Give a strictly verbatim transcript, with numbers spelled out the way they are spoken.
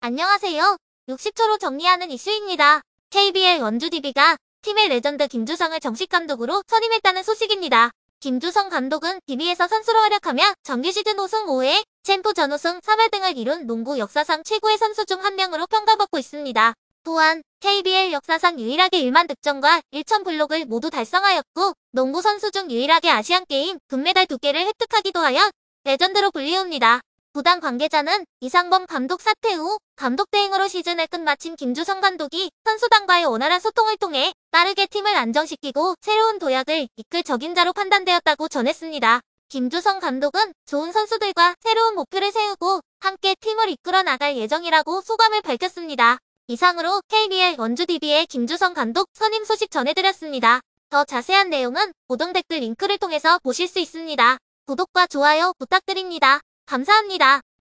안녕하세요. 육십 초로 정리하는 이슈입니다. 케이비엘 원주디비가 팀의 레전드 김주성을 정식 감독으로 선임했다는 소식입니다. 김주성 감독은 디비에서 선수로 활약하며 정규 시즌 우승 오 회, 챔프 전우승 삼 회 등을 이룬 농구 역사상 최고의 선수 중 한 명으로 평가받고 있습니다. 또한 케이비엘 역사상 유일하게 일만 득점과 천 블록을 모두 달성하였고 농구 선수 중 유일하게 아시안게임 금메달 두 개를 획득하기도 하여 레전드로 불리웁니다. 구단 관계자는 이상범 감독 사퇴 후 감독 대행으로 시즌을 끝마친 김주성 감독이 선수단과의 원활한 소통을 통해 빠르게 팀을 안정시키고 새로운 도약을 이끌 적임자로 판단되었다고 전했습니다. 김주성 감독은 좋은 선수들과 새로운 목표를 세우고 함께 팀을 이끌어 나갈 예정이라고 소감을 밝혔습니다. 이상으로 케이비엘 원주디비의 김주성 감독 선임 소식 전해드렸습니다. 더 자세한 내용은 고정 댓글 링크를 통해서 보실 수 있습니다. 구독과 좋아요 부탁드립니다. 감사합니다.